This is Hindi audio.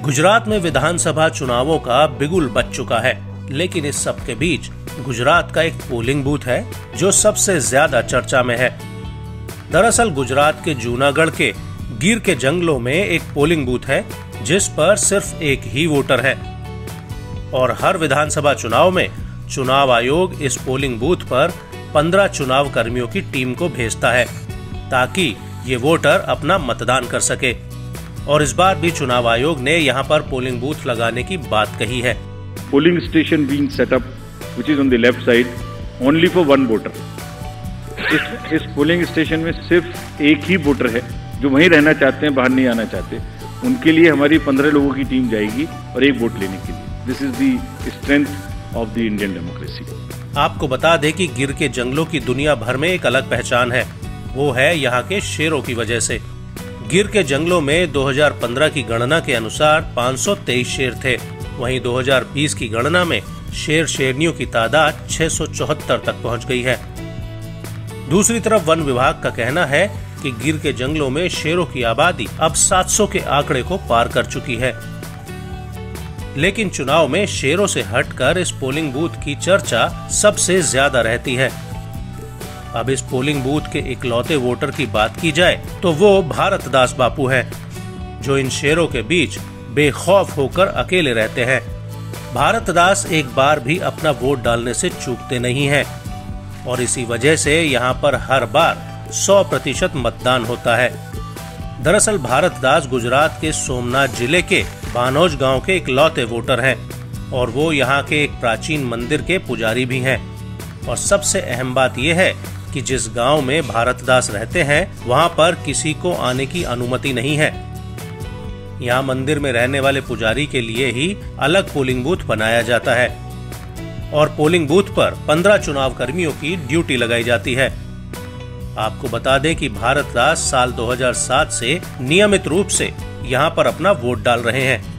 गुजरात में विधानसभा चुनावों का बिगुल बज चुका है, लेकिन इस सब के बीच गुजरात का एक पोलिंग बूथ है जो सबसे ज्यादा चर्चा में है। दरअसल गुजरात के जूनागढ़ के गिर के जंगलों में एक पोलिंग बूथ है जिस पर सिर्फ एक ही वोटर है और हर विधानसभा चुनाव में चुनाव आयोग इस पोलिंग बूथ पर 15 चुनाव कर्मियों की टीम को भेजता है ताकि ये वोटर अपना मतदान कर सके। और इस बार भी चुनाव आयोग ने यहाँ पर पोलिंग बूथ लगाने की बात कही है। Polling station being set up which is on the left side only for one voter. इस पोलिंग स्टेशन में सिर्फ एक ही वोटर है जो वहीं रहना चाहते हैं, बाहर नहीं आना चाहते। उनके लिए हमारी 15 लोगों की टीम जाएगी और एक वोट लेने के लिए। This is the strength of the Indian democracy. आपको बता दें कि गिर के जंगलों की दुनिया भर में एक अलग पहचान है, वो है यहाँ के शेरों की वजह से। गिर के जंगलों में 2015 की गणना के अनुसार 523 शेर थे, वहीं 2020 की गणना में शेर शेरनियों की तादाद 674 तक पहुंच गई है। दूसरी तरफ वन विभाग का कहना है कि गिर के जंगलों में शेरों की आबादी अब 700 के आंकड़े को पार कर चुकी है। लेकिन चुनाव में शेरों से हटकर इस पोलिंग बूथ की चर्चा सबसे ज्यादा रहती है। अब इस पोलिंग बूथ के इकलौते वोटर की बात की जाए तो वो भारत दास बापू हैं, जो इन शेरों के बीच बेखौफ होकर अकेले रहते हैं। भारत दास एक बार भी अपना वोट डालने से चूकते नहीं हैं और इसी वजह से यहाँ पर हर बार 100% मतदान होता है। दरअसल भारत दास गुजरात के सोमनाथ जिले के बानौज गांव के इकलौते वोटर हैं और वो यहाँ के एक प्राचीन मंदिर के पुजारी भी हैं। और सबसे अहम बात यह है कि जिस गांव में भारत दास रहते हैं वहां पर किसी को आने की अनुमति नहीं है। यहाँ मंदिर में रहने वाले पुजारी के लिए ही अलग पोलिंग बूथ बनाया जाता है और पोलिंग बूथ पर 15 चुनाव कर्मियों की ड्यूटी लगाई जाती है। आपको बता दें कि भारत दास साल 2007 से नियमित रूप से यहाँ पर अपना वोट डाल रहे हैं।